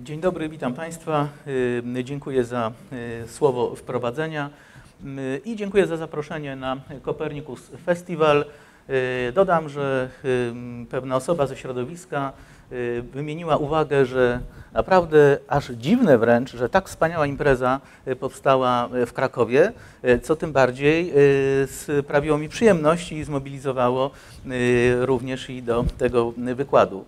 Dzień dobry, witam Państwa. Dziękuję za słowo wprowadzenia i dziękuję za zaproszenie na Copernicus Festival. Dodam, że pewna osoba ze środowiska wymieniła uwagę, że naprawdę aż dziwne wręcz, że tak wspaniała impreza powstała w Krakowie, co tym bardziej sprawiło mi przyjemność i zmobilizowało również i do tego wykładu.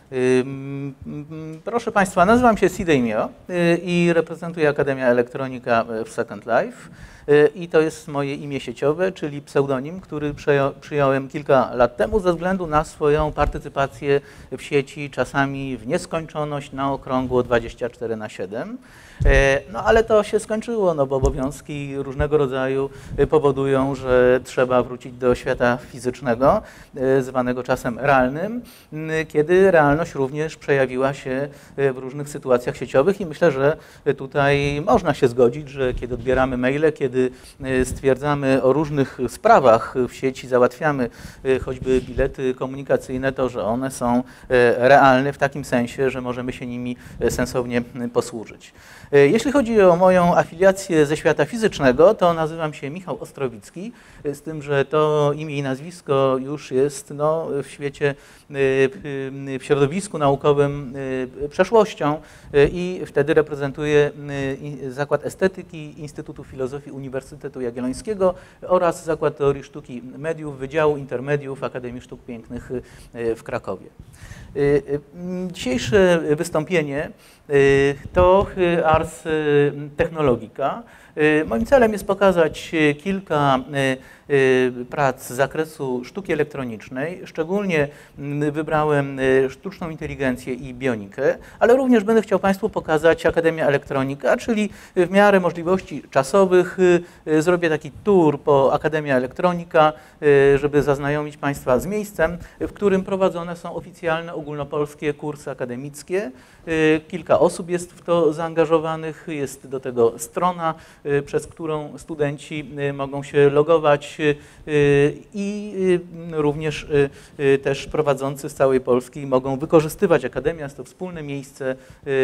Proszę Państwa, nazywam się Sidney Mio i reprezentuję Akademię Elektronika w Second Life i to jest moje imię sieciowe, czyli pseudonim, który przyjąłem kilka lat temu ze względu na swoją partycypację w sieci, czasami w nieskończoność, na okrągło 24/7. No ale to się skończyło, no bo obowiązki różnego rodzaju powodują, że trzeba wrócić do świata fizycznego, zwanego czasem realnym, kiedy realność również przejawiła się w różnych sytuacjach sieciowych i myślę, że tutaj można się zgodzić, że kiedy odbieramy maile, kiedy stwierdzamy o różnych sprawach w sieci, załatwiamy choćby bilety komunikacyjne, to że one są realne w takim sensie, że możemy się nimi sensownie posłużyć. Jeśli chodzi o moją afiliację ze świata fizycznego, to nazywam się Michał Ostrowicki, z tym, że to imię i nazwisko już jest w świecie, w środowisku naukowym przeszłością i wtedy reprezentuję Zakład Estetyki Instytutu Filozofii Uniwersytetu Jagiellońskiego oraz Zakład Teorii Sztuki Mediów Wydziału Intermediów Akademii Sztuk Pięknych w Krakowie. Dzisiejsze wystąpienie to Ars Technologica. Moim celem jest pokazać kilka prac z zakresu sztuki elektronicznej. Szczególnie wybrałem sztuczną inteligencję i bionikę, ale również będę chciał Państwu pokazać Akademię Elektronika, czyli w miarę możliwości czasowych zrobię taki tour po Akademii Elektronika, żeby zaznajomić Państwa z miejscem, w którym prowadzone są oficjalne ogólnopolskie kursy akademickie. Kilka osób jest w to zaangażowanych, jest do tego strona, przez którą studenci mogą się logować i również też prowadzący z całej Polski mogą wykorzystywać Akademię. Jest to wspólne miejsce,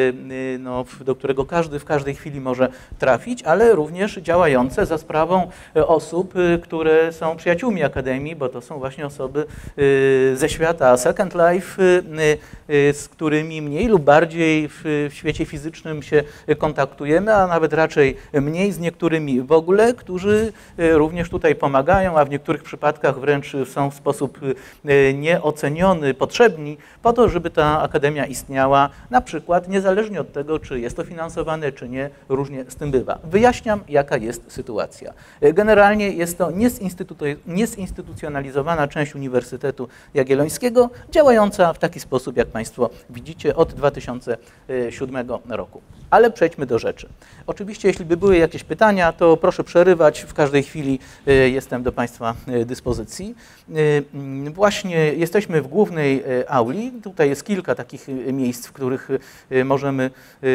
do którego każdy w każdej chwili może trafić, ale również działające za sprawą osób, które są przyjaciółmi Akademii, bo to są właśnie osoby ze świata Second Life, z którymi mniej lub bardziej w świecie fizycznym się kontaktujemy, a nawet raczej mniej z niektórymi w ogóle, którzy również tutaj pomagają, a w niektórych przypadkach wręcz są w sposób nieoceniony potrzebni po to, żeby ta Akademia istniała, na przykład niezależnie od tego, czy jest to finansowane, czy nie, różnie z tym bywa. Wyjaśniam, jaka jest sytuacja. Generalnie jest to niezinstytucjonalizowana część Uniwersytetu Jagiellońskiego, działająca w taki sposób, jak Państwo widzicie, od 2007 roku. Ale przejdźmy do rzeczy. Oczywiście, jeśli by były jakieś pytania, to proszę przerywać. W każdej chwili jestem do Państwa dyspozycji. Właśnie jesteśmy w głównej auli. Tutaj jest kilka takich miejsc, w których możemy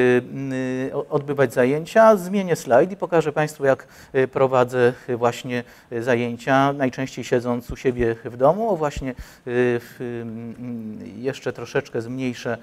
odbywać zajęcia. Zmienię slajd i pokażę Państwu, jak prowadzę właśnie zajęcia, najczęściej siedząc u siebie w domu. Właśnie jeszcze troszeczkę zmniejszę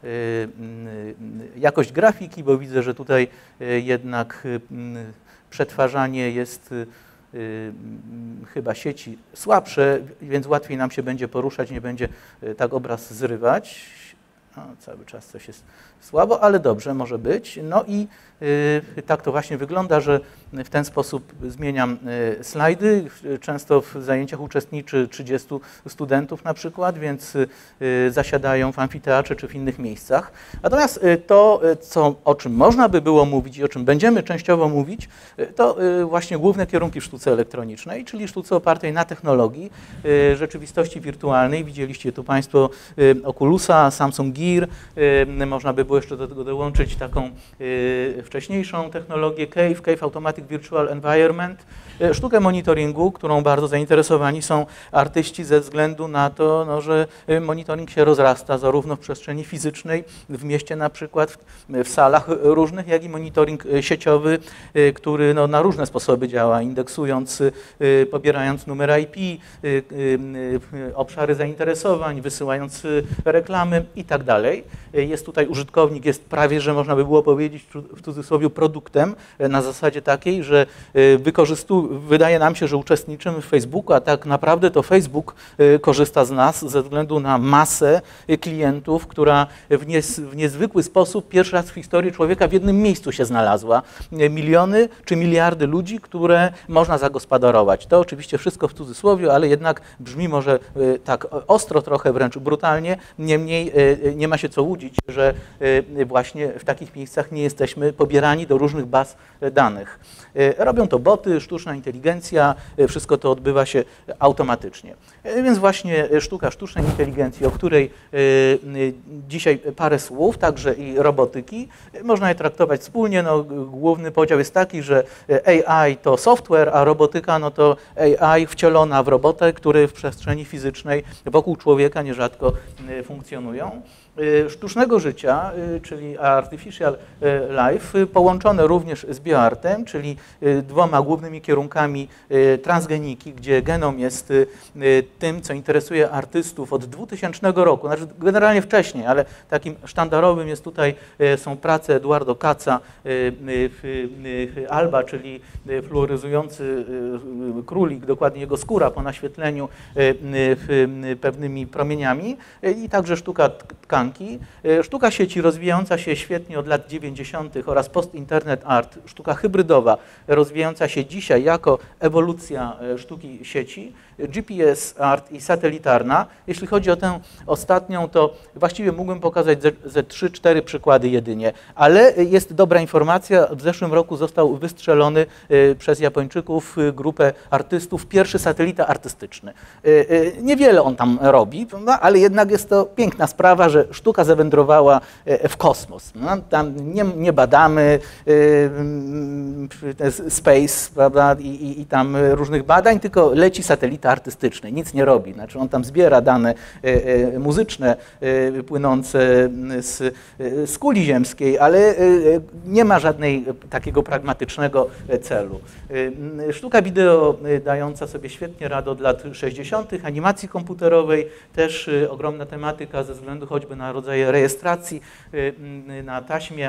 jakość grafiki, bo widzę, że tutaj jednak przetwarzanie jest chyba sieci słabsze, więc łatwiej nam się będzie poruszać, nie będzie tak obraz zrywać. Cały czas coś jest słabo, ale dobrze może być. No i tak to właśnie wygląda, że w ten sposób zmieniam slajdy. Często w zajęciach uczestniczy 30 studentów na przykład, więc zasiadają w amfiteatrze czy w innych miejscach. Natomiast to, o czym można by było mówić i o czym będziemy częściowo mówić, to właśnie główne kierunki w sztuce elektronicznej, czyli sztuce opartej na technologii rzeczywistości wirtualnej. Widzieliście tu Państwo Oculusa, Samsung Gear. Można by było jeszcze do tego dołączyć taką wcześniejszą technologię Cave Automatic Virtual Environment. sztukę monitoringu, którą bardzo zainteresowani są artyści ze względu na to, no, że monitoring się rozrasta zarówno w przestrzeni fizycznej, w mieście na przykład, w salach różnych, jak i monitoring sieciowy, który no, na różne sposoby działa, indeksując, pobierając numer IP, obszary zainteresowań, wysyłając reklamy i tak dalej. Jest tutaj użytkownik, jest prawie, że można by było powiedzieć w cudzysłowie produktem na zasadzie takiej, że wydaje nam się, że uczestniczymy w Facebooku, a tak naprawdę to Facebook korzysta z nas ze względu na masę klientów, która w niezwykły sposób pierwszy raz w historii człowieka w jednym miejscu się znalazła. Miliony czy miliardy ludzi, które można zagospodarować. To oczywiście wszystko w cudzysłowie, ale jednak brzmi może tak ostro, trochę wręcz brutalnie, niemniej nie ma się co łudzić, że właśnie w takich miejscach nie jesteśmy pobierani do różnych baz danych. Robią to boty, sztuczna inteligencja, wszystko to odbywa się automatycznie. Więc właśnie sztuka sztucznej inteligencji, o której dzisiaj parę słów, także i robotyki, można je traktować wspólnie. No, główny podział jest taki, że AI to software, a robotyka no to AI wcielona w robotę, który w przestrzeni fizycznej wokół człowieka nierzadko funkcjonują. Sztucznego życia, czyli artificial life, połączone również z bioartem, czyli dwoma głównymi kierunkami transgeniki, gdzie genom jest tym, co interesuje artystów od 2000 roku, znaczy generalnie wcześniej, ale takim sztandarowym jest tutaj, są prace Eduardo Katza, ALBA, czyli fluoryzujący królik, dokładnie jego skóra po naświetleniu pewnymi promieniami i także sztuka tkanki. Sztuka sieci rozwijająca się świetnie od lat 90. oraz post-internet art, sztuka hybrydowa rozwijająca się dzisiaj jako ewolucja sztuki sieci, GPS art i satelitarna. Jeśli chodzi o tę ostatnią, to właściwie mógłbym pokazać ze 3-4 przykłady jedynie, ale jest dobra informacja, w zeszłym roku został wystrzelony przez Japończyków, grupę artystów, pierwszy satelita artystyczny. Niewiele on tam robi, no, ale jednak jest to piękna sprawa, że sztuka zawędrowała w kosmos. No, tam nie badamy space, prawda, i tam różnych badań, tylko leci satelita artystyczny, nic nie robi. Znaczy on tam zbiera dane muzyczne płynące z kuli ziemskiej, ale nie ma takiego pragmatycznego celu. Sztuka wideo dająca sobie świetnie radę od lat 60., animacji komputerowej, też ogromna tematyka ze względu choćby na rodzaje rejestracji na taśmie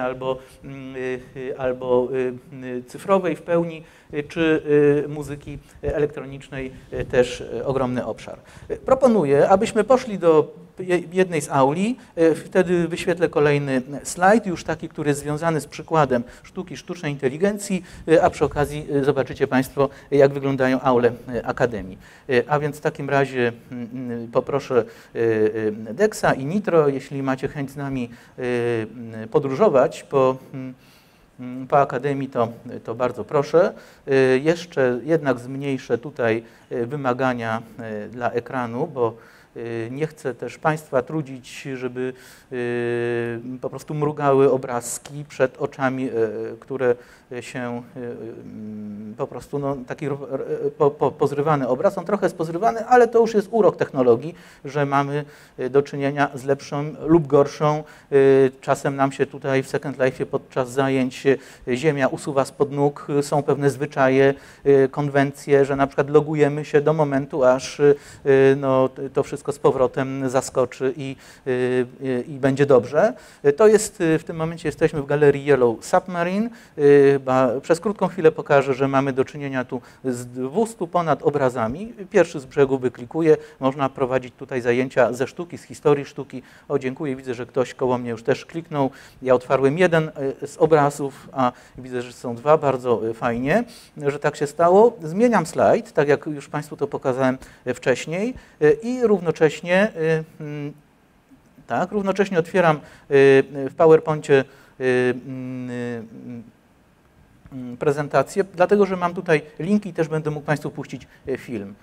albo cyfrowej w pełni, czy muzyki elektronicznej, też ogromny obszar. Proponuję, abyśmy poszli do jednej z auli, wtedy wyświetlę kolejny slajd, już taki, który jest związany z przykładem sztuki sztucznej inteligencji, a przy okazji zobaczycie Państwo, jak wyglądają aule Akademii. A więc w takim razie poproszę Dexa i Nitro, jeśli macie chęć z nami podróżować po Akademii, to bardzo proszę. Jeszcze jednak zmniejszę tutaj wymagania dla ekranu, bo nie chcę też Państwa trudzić, żeby po prostu mrugały obrazki przed oczami, które się po prostu, no, taki pozrywany obraz, on trochę jest pozrywany, ale to już jest urok technologii, że mamy do czynienia z lepszą lub gorszą. Czasem nam się tutaj w Second Life podczas zajęć ziemia usuwa spod nóg, są pewne zwyczaje, konwencje, że na przykład logujemy się do momentu, aż no, to wszystko z powrotem zaskoczy i będzie dobrze. To jest, w tym momencie jesteśmy w galerii Yellow Submarine. Przez krótką chwilę pokażę, że mamy do czynienia tu z 200 ponad obrazami. Pierwszy z brzegu wyklikuję. Można prowadzić tutaj zajęcia ze sztuki, z historii sztuki. O, dziękuję, widzę, że ktoś koło mnie już też kliknął. Ja otwarłem jeden z obrazów, a widzę, że są dwa. Bardzo fajnie, że tak się stało. Zmieniam slajd, tak jak już Państwu to pokazałem wcześniej i równocześnie otwieram w PowerPoincie prezentację, dlatego że mam tutaj linki i też będę mógł Państwu puścić film.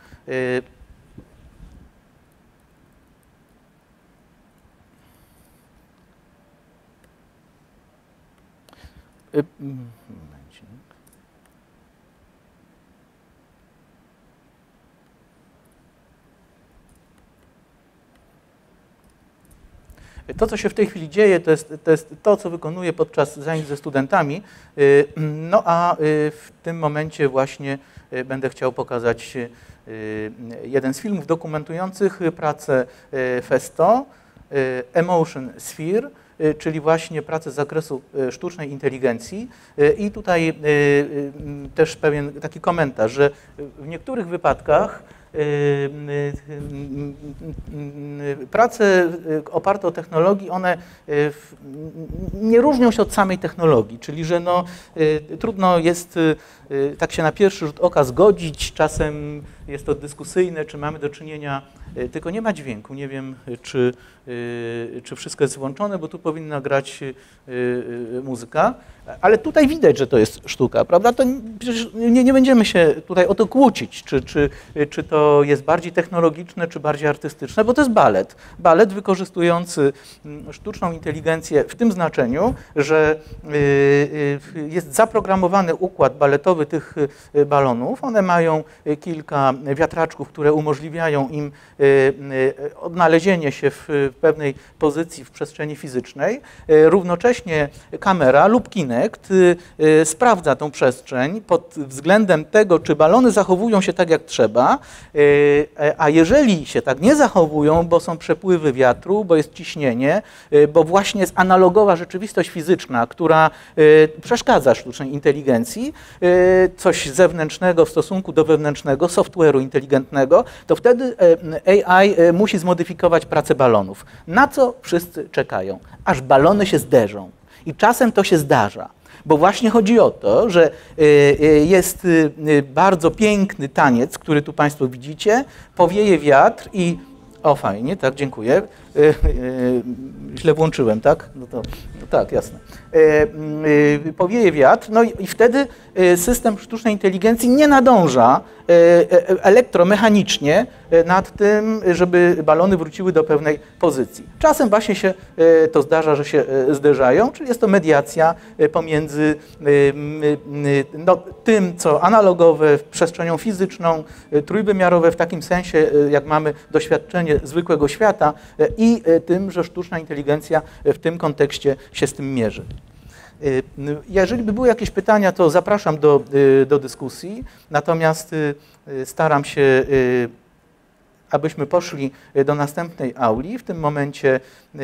To, co się w tej chwili dzieje, to jest to, co wykonuję podczas zajęć ze studentami, no a w tym momencie właśnie będę chciał pokazać jeden z filmów dokumentujących pracę Festo, Emotion Sphere, czyli właśnie pracę z zakresu sztucznej inteligencji. I tutaj też pewien taki komentarz, że w niektórych wypadkach prace oparte o technologii, one nie różnią się od samej technologii, czyli że no, trudno jest tak się na pierwszy rzut oka zgodzić, czasem jest to dyskusyjne, czy mamy do czynienia, tylko nie ma dźwięku, nie wiem czy wszystko jest włączone, bo tu powinna grać muzyka, ale tutaj widać, że to jest sztuka, prawda? To przecież nie będziemy się tutaj o to kłócić, czy to jest bardziej technologiczne, czy bardziej artystyczne, bo to jest balet. Balet wykorzystujący sztuczną inteligencję w tym znaczeniu, że jest zaprogramowany układ baletowy tych balonów. One mają kilka wiatraczków, które umożliwiają im odnalezienie się w pewnej pozycji w przestrzeni fizycznej. Równocześnie kamera lub Kinect sprawdza tą przestrzeń pod względem tego, czy balony zachowują się tak, jak trzeba, a jeżeli się tak nie zachowują, bo są przepływy wiatru, bo jest ciśnienie, bo właśnie jest analogowa rzeczywistość fizyczna, która przeszkadza sztucznej inteligencji, coś zewnętrznego w stosunku do wewnętrznego, software'u inteligentnego, to wtedy AI musi zmodyfikować pracę balonów. Na co wszyscy czekają? Aż balony się zderzą. I czasem to się zdarza. Bo właśnie chodzi o to, że jest bardzo piękny taniec, który tu Państwo widzicie, powieje wiatr i... O, fajnie, tak, dziękuję. Źle włączyłem, tak? No tak, jasne. Powieje wiatr, no i wtedy system sztucznej inteligencji nie nadąża elektromechanicznie nad tym, żeby balony wróciły do pewnej pozycji. Czasem właśnie się to zdarza, że się zderzają, czyli jest to mediacja pomiędzy no, tym, co analogowe, przestrzenią fizyczną, trójwymiarowe w takim sensie, jak mamy doświadczenie zwykłego świata i tym, że sztuczna inteligencja w tym kontekście się z tym mierzy. Jeżeli by były jakieś pytania, to zapraszam do dyskusji, natomiast staram się, abyśmy poszli do następnej auli. W tym momencie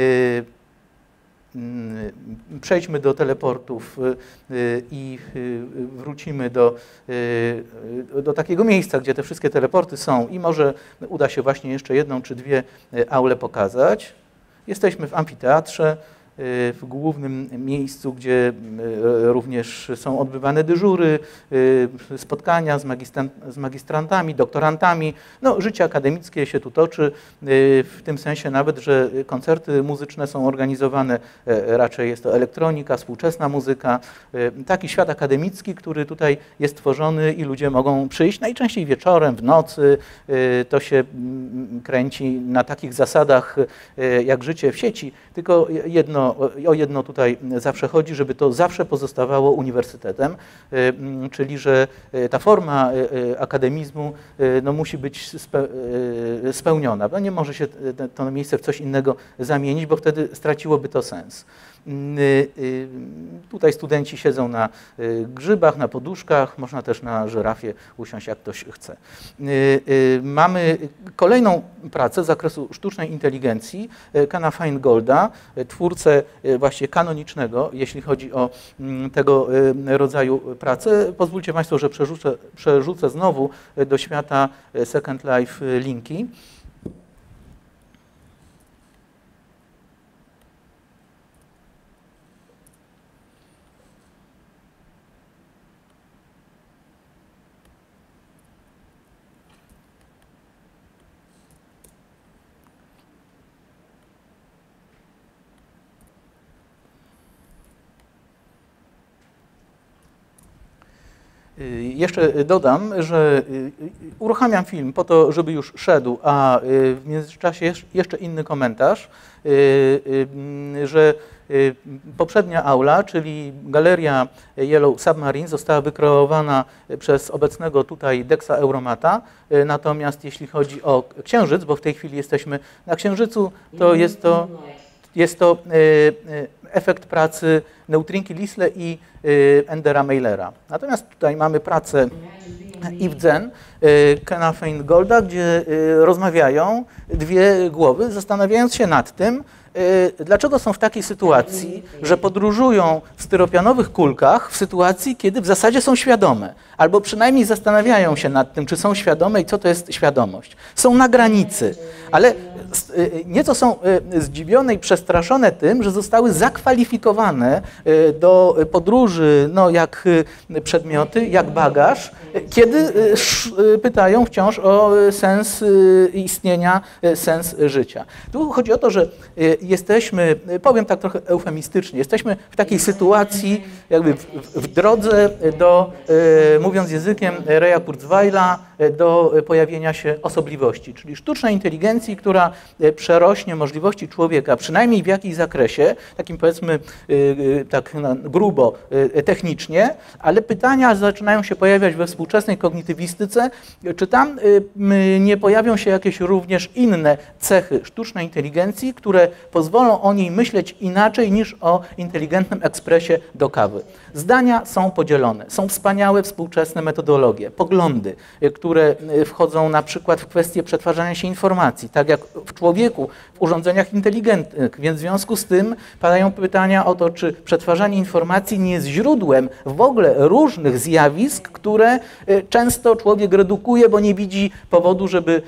przejdźmy do teleportów i wrócimy do takiego miejsca, gdzie te wszystkie teleporty są i może uda się właśnie jeszcze jedną czy dwie aule pokazać. Jesteśmy w amfiteatrze, w głównym miejscu, gdzie również są odbywane dyżury, spotkania z magistrantami, doktorantami. No, życie akademickie się tu toczy, w tym sensie nawet, że koncerty muzyczne są organizowane, raczej jest to elektronika, współczesna muzyka, taki świat akademicki, który tutaj jest tworzony i ludzie mogą przyjść najczęściej wieczorem, w nocy. To się kręci na takich zasadach jak życie w sieci, tylko o jedno tutaj zawsze chodzi, żeby to zawsze pozostawało uniwersytetem, czyli że ta forma akademizmu no, musi być spełniona. No, nie może się to miejsce w coś innego zamienić, bo wtedy straciłoby to sens. Tutaj studenci siedzą na grzybach, na poduszkach, można też na żyrafie usiąść, jak ktoś chce. Mamy kolejną pracę z zakresu sztucznej inteligencji, Kena Feingolda, twórcę właśnie kanonicznego, jeśli chodzi o tego rodzaju pracę. Pozwólcie Państwo, że przerzucę znowu do świata Second Life linki. Jeszcze dodam, że uruchamiam film po to, żeby już szedł, a w międzyczasie jeszcze inny komentarz, że poprzednia aula, czyli galeria Yellow Submarine została wykreowana przez obecnego tutaj Dexa Euromata, natomiast jeśli chodzi o Księżyc, bo w tej chwili jesteśmy na Księżycu, to jest to Jest to efekt pracy Neutrinki Lisle i Endera Meilera. Natomiast tutaj mamy pracę Yves Zen, Kena Feingolda, gdzie rozmawiają dwie głowy, zastanawiając się nad tym, dlaczego są w takiej sytuacji, że podróżują w styropianowych kulkach w sytuacji, kiedy w zasadzie są świadome, albo przynajmniej zastanawiają się nad tym, czy są świadome i co to jest świadomość. Są na granicy, ale nieco są zdziwione i przestraszone tym, że zostały zakwalifikowane do podróży, no, jak przedmioty, jak bagaż, kiedy pytają wciąż o sens istnienia, sens życia. Tu chodzi o to, że jesteśmy, powiem tak trochę eufemistycznie, jesteśmy w takiej sytuacji, jakby w drodze do, mówiąc językiem Raya Kurzweila, do pojawienia się osobliwości, czyli sztucznej inteligencji, która przerośnie możliwości człowieka, przynajmniej w jakimś zakresie, takim powiedzmy tak grubo technicznie, ale pytania zaczynają się pojawiać we współczesnej kognitywistyce, czy tam nie pojawią się jakieś również inne cechy sztucznej inteligencji, które pozwolą o niej myśleć inaczej niż o inteligentnym ekspresie do kawy. Zdania są podzielone, są wspaniałe współczesne metodologie, poglądy, które wchodzą na przykład w kwestię przetwarzania się informacji, tak jak w człowieku, w urządzeniach inteligentnych, więc w związku z tym padają pytania o to, czy przetwarzanie informacji nie jest źródłem w ogóle różnych zjawisk, które często człowiek redukuje, bo nie widzi powodu, żeby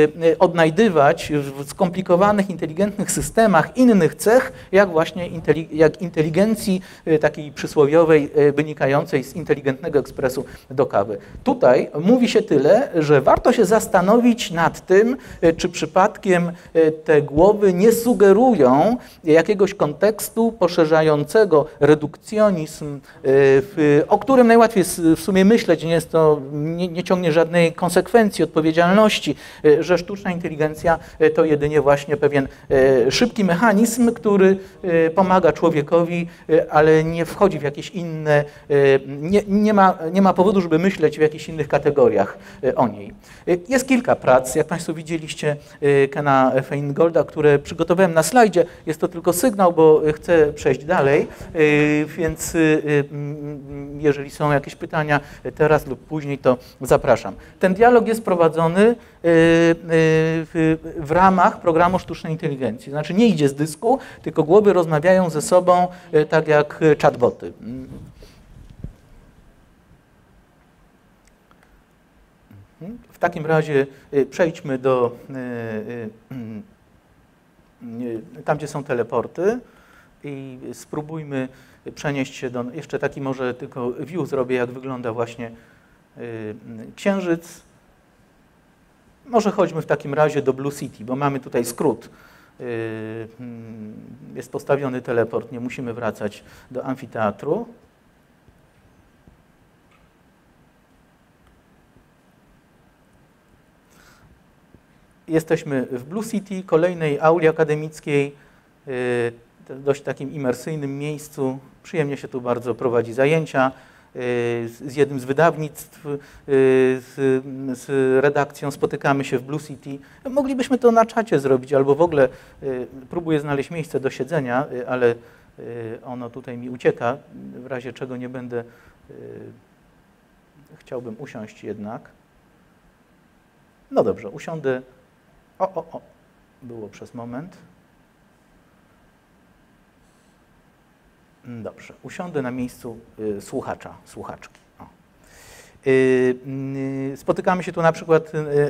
odnajdywać w skomplikowanych, inteligentnych systemach innych cech, jak właśnie inteligencji takiej przysłowiowej, wynikającej z inteligentnego ekspresu do kawy. Tutaj mówi się tyle, że warto się zastanowić nad tym, czy przypadkiem te głowy nie sugerują jakiegoś kontekstu poszerzającego redukcjonizm, o którym najłatwiej jest w sumie myśleć, nie ciągnie żadnej konsekwencji, odpowiedzialności, że sztuczna inteligencja to jedynie właśnie pewien szybki mechanizm, który pomaga człowiekowi, ale nie wchodzi w jakieś inne, nie ma powodu, żeby myśleć w jakichś innych kategoriach o niej. Jest kilka prac, jak Państwo widzieliście, Kena Feingolda, które przygotowałem na slajdzie. Jest to tylko sygnał, bo chcę przejść dalej, więc jeżeli są jakieś pytania teraz lub później, to zapraszam. Ten dialog jest prowadzony w ramach programu sztucznej inteligencji. Znaczy nie idzie z dysku, tylko głowy rozmawiają ze sobą tak jak chatboty. W takim razie przejdźmy do tam, gdzie są teleporty i spróbujmy przenieść się do, jeszcze taki może tylko view zrobię, jak wygląda właśnie Księżyc. Może chodźmy w takim razie do Blue City, bo mamy tutaj skrót. Jest postawiony teleport, nie musimy wracać do amfiteatru. Jesteśmy w Blue City, kolejnej auli akademickiej, dość takim imersyjnym miejscu. Przyjemnie się tu bardzo prowadzi zajęcia. Z jednym z wydawnictw, z redakcją spotykamy się w Blue City. Moglibyśmy to na czacie zrobić, albo w ogóle próbuję znaleźć miejsce do siedzenia, ale ono tutaj mi ucieka, w razie czego nie będę, chciałbym usiąść jednak. No dobrze, usiądę. O, było przez moment. Dobrze, usiądę na miejscu słuchacza, słuchaczki. Spotykamy się tu na przykład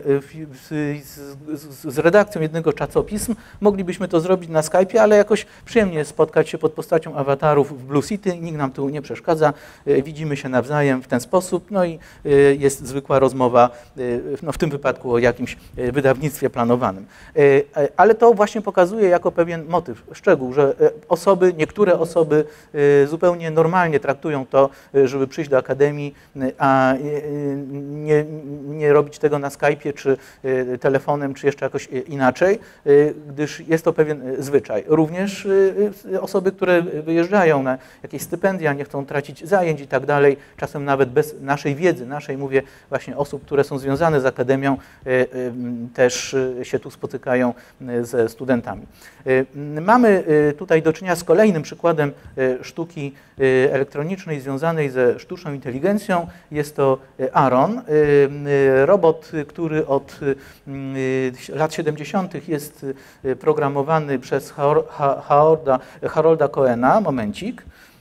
z redakcją jednego czasopism. Moglibyśmy to zrobić na Skype'ie, ale jakoś przyjemnie jest spotkać się pod postacią awatarów w Blue City. Nikt nam tu nie przeszkadza. Widzimy się nawzajem w ten sposób. No i jest zwykła rozmowa, no w tym wypadku o jakimś wydawnictwie planowanym. Ale to właśnie pokazuje jako pewien motyw, szczegół, że niektóre osoby zupełnie normalnie traktują to, żeby przyjść do akademii, a nie robić tego na Skype'ie, czy telefonem, czy jeszcze jakoś inaczej, gdyż jest to pewien zwyczaj. Również osoby, które wyjeżdżają na jakieś stypendia, nie chcą tracić zajęć i tak dalej, czasem nawet bez naszej wiedzy, mówię właśnie osób, które są związane z akademią, też się tu spotykają ze studentami. Mamy tutaj do czynienia z kolejnym przykładem sztuki elektronicznej związanej ze sztuczną inteligencją. Jest to Aaron, robot, który od lat 70. jest programowany przez Harolda Cohena. Momencik.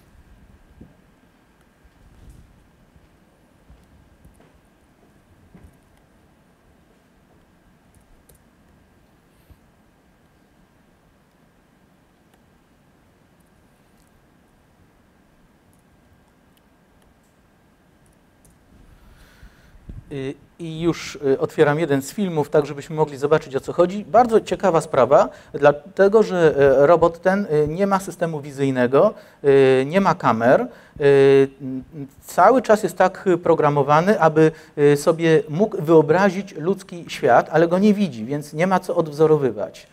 I już otwieram jeden z filmów, tak żebyśmy mogli zobaczyć, o co chodzi. Bardzo ciekawa sprawa, dlatego że robot ten nie ma systemu wizyjnego, nie ma kamer. Cały czas jest tak programowany, aby sobie mógł wyobrazić ludzki świat, ale go nie widzi, więc nie ma co odwzorowywać.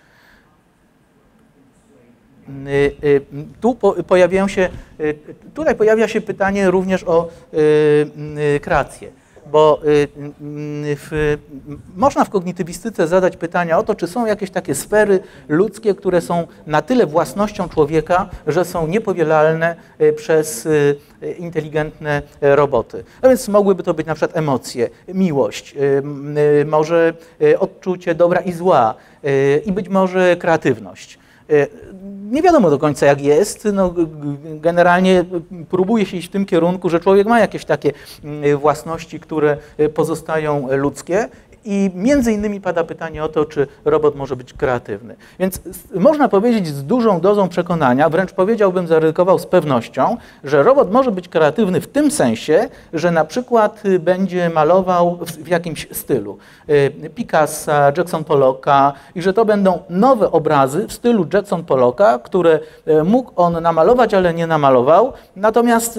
Tutaj pojawia się pytanie również o kreację. Bo można w kognitywistyce zadać pytania o to, czy są jakieś takie sfery ludzkie, które są na tyle własnością człowieka, że są niepowielalne przez inteligentne roboty. No więc mogłyby to być na przykład emocje, miłość, może odczucie dobra i zła i być może kreatywność. Nie wiadomo do końca, jak jest. No, generalnie próbuje się iść w tym kierunku, że człowiek ma jakieś takie własności, które pozostają ludzkie. I między innymi pada pytanie o to, czy robot może być kreatywny. Więc można powiedzieć z dużą dozą przekonania, wręcz powiedziałbym, zaryzykował z pewnością, że robot może być kreatywny w tym sensie, że na przykład będzie malował w jakimś stylu Picassa, Jackson Pollocka i że to będą nowe obrazy w stylu Jackson Pollocka, które mógł on namalować, ale nie namalował. Natomiast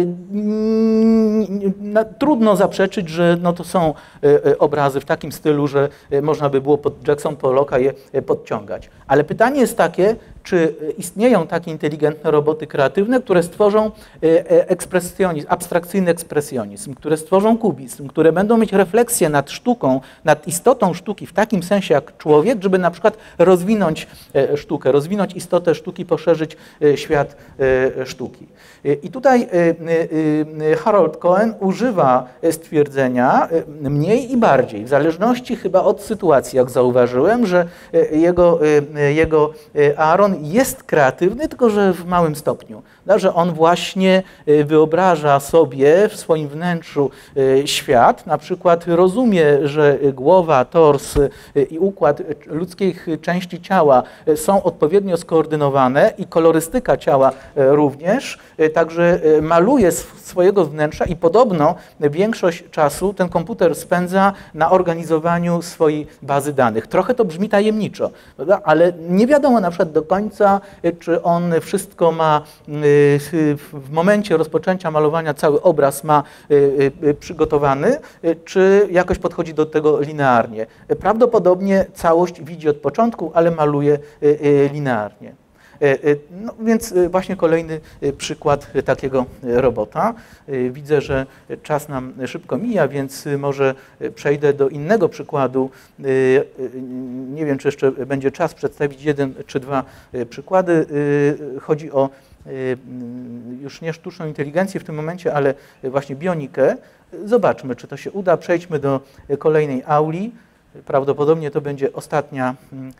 trudno zaprzeczyć, że no to są obrazy w takim stylu, że można by było pod Jackson Pollocka je podciągać. Ale pytanie jest takie, czy istnieją takie inteligentne roboty kreatywne, które stworzą ekspresjonizm, abstrakcyjny ekspresjonizm, które stworzą kubizm, które będą mieć refleksję nad sztuką, nad istotą sztuki w takim sensie jak człowiek, żeby na przykład rozwinąć sztukę, rozwinąć istotę sztuki, poszerzyć świat sztuki. I tutaj Harold Cohen używa stwierdzenia mniej i bardziej, w zależności chyba od sytuacji, jak zauważyłem, że jego Aaron jest kreatywny, tylko że w małym stopniu. Że on właśnie wyobraża sobie w swoim wnętrzu świat, na przykład rozumie, że głowa, tors i układ ludzkich części ciała są odpowiednio skoordynowane i kolorystyka ciała również, także maluje swojego wnętrza i podobno większość czasu ten komputer spędza na organizowaniu swojej bazy danych. Trochę to brzmi tajemniczo, prawda? Ale nie wiadomo na przykład do końca, czy on wszystko ma w momencie rozpoczęcia malowania, cały obraz ma przygotowany, czy jakoś podchodzi do tego linearnie. Prawdopodobnie całość widzi od początku, ale maluje linearnie. No, więc właśnie kolejny przykład takiego robota. Widzę, że czas nam szybko mija, więc może przejdę do innego przykładu. Nie wiem, czy jeszcze będzie czas przedstawić jeden czy dwa przykłady. Chodzi o już nie sztuczną inteligencję w tym momencie, ale właśnie bionikę. Zobaczmy, czy to się uda. Przejdźmy do kolejnej auli. Prawdopodobnie to będzie ostatnia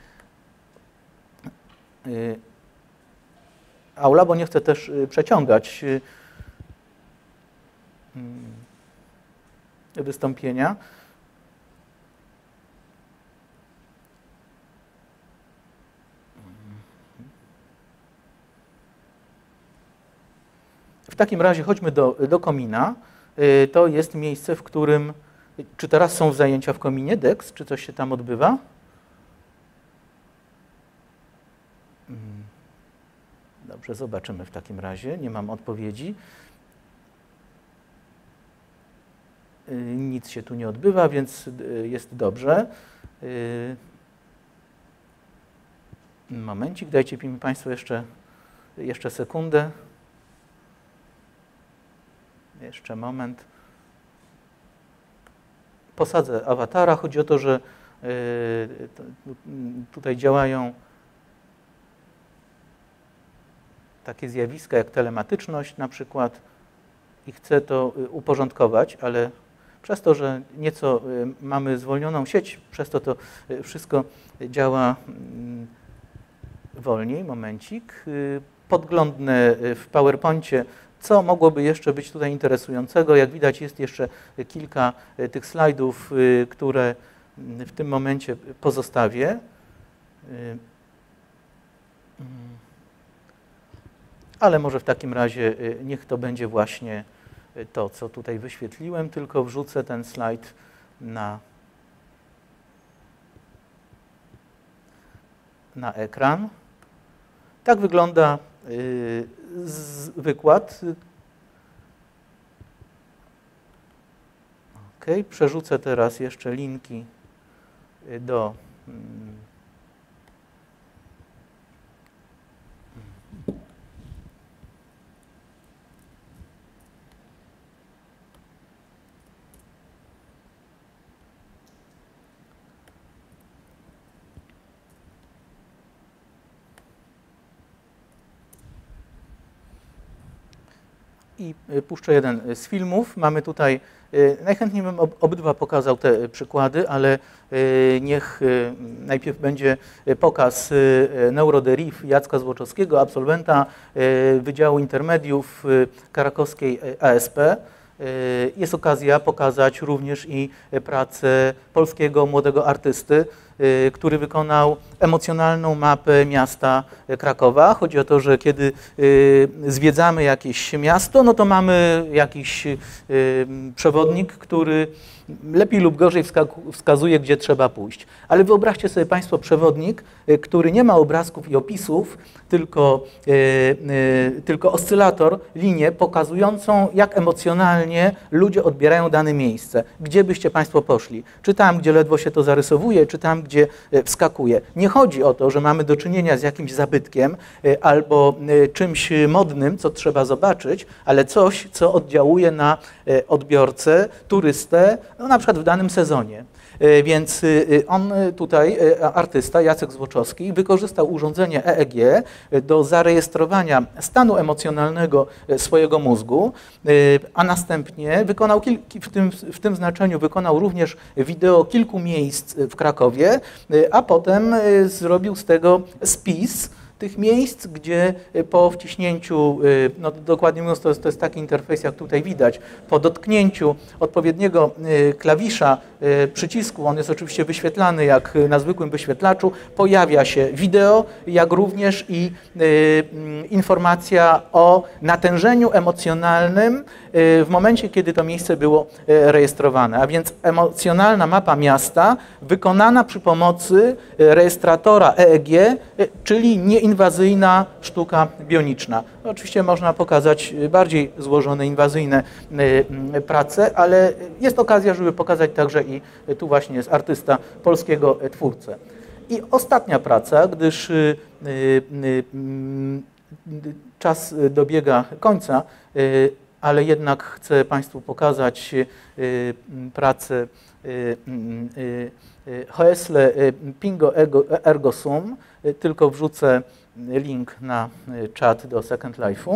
aula, bo nie chcę też przeciągać wystąpienia. W takim razie chodźmy do komina. To jest miejsce, w którym... Czy teraz są zajęcia w kominie DEX? Czy coś się tam odbywa? Dobrze, zobaczymy w takim razie. Nie mam odpowiedzi. nic się tu nie odbywa, więc jest dobrze. Momencik, dajcie mi Państwo jeszcze sekundę. Jeszcze moment. Posadzę awatara. Chodzi o to, że tutaj działają takie zjawiska jak telematyczność na przykład i chcę to uporządkować, ale przez to, że nieco mamy zwolnioną sieć, przez to wszystko działa wolniej. Momencik. Podglądnę w PowerPoincie, co mogłoby jeszcze być tutaj interesującego. Jak widać, jest jeszcze kilka tych slajdów, które w tym momencie pozostawię. Ale może w takim razie niech to będzie właśnie to, co tutaj wyświetliłem, tylko wrzucę ten slajd na ekran. Tak wygląda wykład. OK, przerzucę teraz jeszcze linki do i puszczę jeden z filmów. Mamy tutaj, najchętniej bym obydwa pokazał te przykłady, ale niech najpierw będzie pokaz NeuroDeriv Jacka Złoczowskiego, absolwenta Wydziału Intermediów Krakowskiej ASP. Jest okazja pokazać również i pracę polskiego młodego artysty, który wykonał emocjonalną mapę miasta Krakowa. Chodzi o to, że kiedy zwiedzamy jakieś miasto, no to mamy jakiś przewodnik, który lepiej lub gorzej wskazuje, gdzie trzeba pójść. Ale wyobraźcie sobie Państwo przewodnik, który nie ma obrazków i opisów, tylko oscylator, linię pokazującą, jak emocjonalnie ludzie odbierają dane miejsce. Gdzie byście Państwo poszli? Czy tam, gdzie ledwo się to zarysowuje, czy tam, gdzie wskakuje. Nie chodzi o to, że mamy do czynienia z jakimś zabytkiem albo czymś modnym, co trzeba zobaczyć, ale coś, co oddziałuje na odbiorcę, turystę, no na przykład w danym sezonie. Więc on tutaj, artysta Jacek Złoczowski, wykorzystał urządzenie EEG do zarejestrowania stanu emocjonalnego swojego mózgu, a następnie wykonał w tym znaczeniu wykonał również wideo kilku miejsc w Krakowie, a potem zrobił z tego spis tych miejsc, gdzie po wciśnięciu, no dokładnie mówiąc, to jest taki interfejs, jak tutaj widać, po dotknięciu odpowiedniego klawisza, przycisku, on jest oczywiście wyświetlany jak na zwykłym wyświetlaczu, pojawia się wideo, jak również i informacja o natężeniu emocjonalnym w momencie, kiedy to miejsce było rejestrowane. A więc emocjonalna mapa miasta wykonana przy pomocy rejestratora EEG, czyli nieinwazyjna sztuka bioniczna. Oczywiście można pokazać bardziej złożone, inwazyjne prace, ale jest okazja, żeby pokazać także i tu właśnie jest artysta polskiego twórcę. I ostatnia praca, gdyż czas dobiega końca, ale jednak chcę Państwu pokazać pracę Hoesle Pingo Ergo Sum. Tylko wrzucę link na czat do Second Life'u.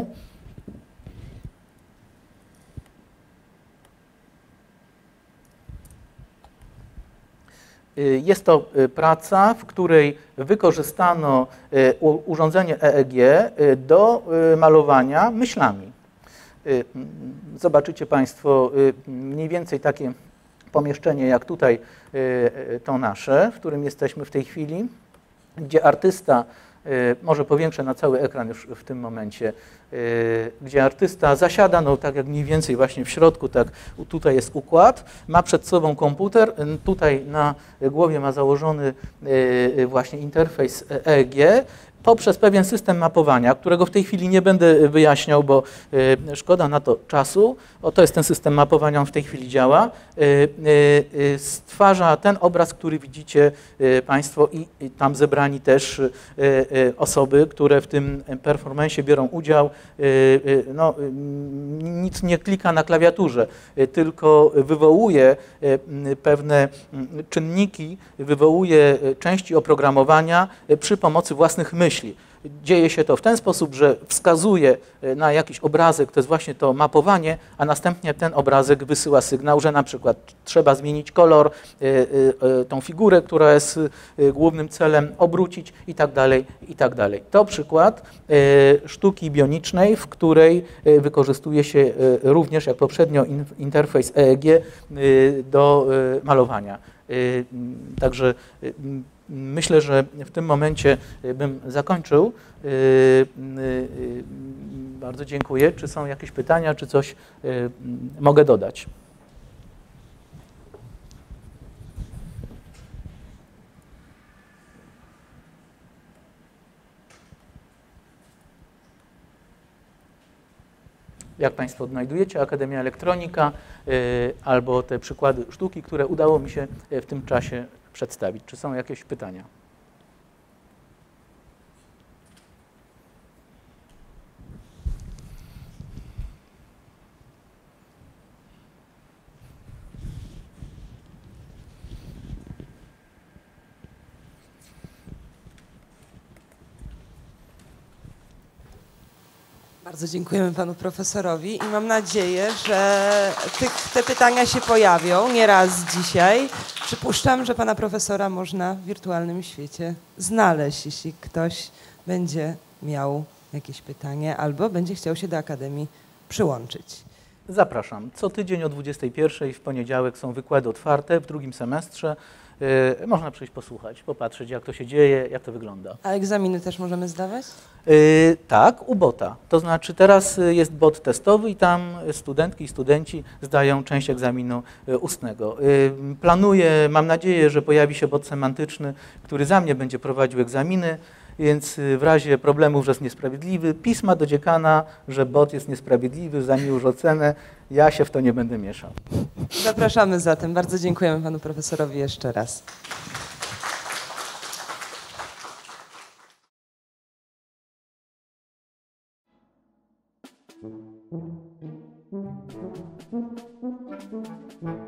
Jest to praca, w której wykorzystano urządzenie EEG do malowania myślami. Zobaczycie Państwo mniej więcej takie pomieszczenie jak tutaj to nasze, w którym jesteśmy w tej chwili, gdzie artysta, może powiększę na cały ekran już w tym momencie, gdzie artysta zasiada, no tak jak mniej więcej właśnie w środku, tak tutaj jest układ, ma przed sobą komputer, tutaj na głowie ma założony właśnie interfejs EEG poprzez pewien system mapowania, którego w tej chwili nie będę wyjaśniał, bo szkoda na to czasu. To jest ten system mapowania, on w tej chwili działa. Stwarza ten obraz, który widzicie Państwo i tam zebrani też osoby, które w tym performance'ie biorą udział. No, nic nie klika na klawiaturze, tylko wywołuje pewne czynniki, wywołuje części oprogramowania przy pomocy własnych myśli. Dzieje się to w ten sposób, że wskazuje na jakiś obrazek, to jest właśnie to mapowanie, a następnie ten obrazek wysyła sygnał, że na przykład trzeba zmienić kolor, tą figurę, która jest głównym celem, obrócić i tak dalej, i tak dalej. To przykład sztuki bionicznej, w której wykorzystuje się również, jak poprzednio, interfejs EEG do malowania. Także myślę, że w tym momencie bym zakończył. Bardzo dziękuję. Czy są jakieś pytania, czy coś mogę dodać? Jak Państwo odnajdujecie Akademia Elektronika albo te przykłady sztuki, które udało mi się w tym czasie przedstawić. Czy są jakieś pytania? Bardzo dziękujemy panu profesorowi i mam nadzieję, że te pytania się pojawią nie raz dzisiaj. Przypuszczam, że pana profesora można w wirtualnym świecie znaleźć, jeśli ktoś będzie miał jakieś pytanie albo będzie chciał się do Akademii przyłączyć. Zapraszam. Co tydzień o 21:00 w poniedziałek są wykłady otwarte w drugim semestrze. Można przyjść posłuchać, popatrzeć, jak to się dzieje, jak to wygląda. A egzaminy też możemy zdawać? Tak, u bota. To znaczy teraz jest bot testowy i tam studentki i studenci zdają część egzaminu ustnego. Planuję, mam nadzieję, że pojawi się bot semantyczny, który za mnie będzie prowadził egzaminy, więc w razie problemów, że jest niesprawiedliwy, pisma do dziekana, że bot jest niesprawiedliwy, za mnie już ocenę, ja się w to nie będę mieszał. Zapraszamy zatem. Bardzo dziękujemy panu profesorowi jeszcze raz. Thank you.